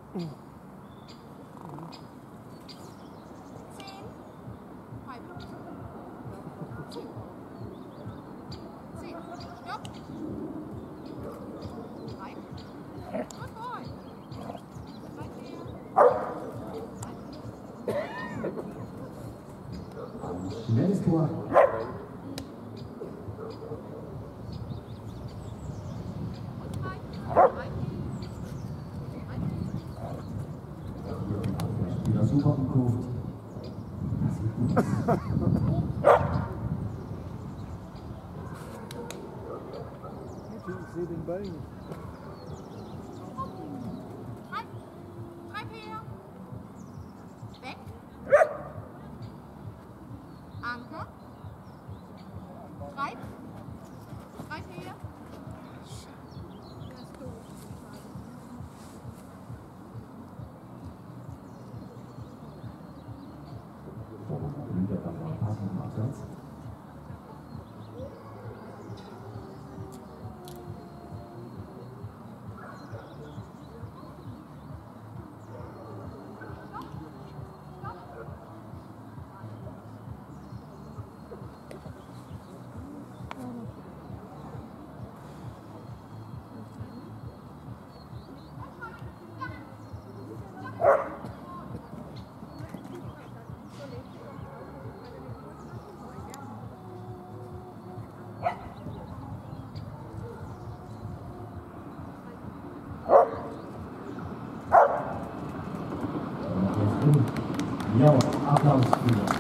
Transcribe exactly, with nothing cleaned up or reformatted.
Schnelles Tor. Spieler super umkurvt. Das sieht gut aus. Ich sehe den Ball nicht. Treib her. Weg. Anker. Treib. Treib her. Das ist doof. Pass im Absatz. Ja, Applaus für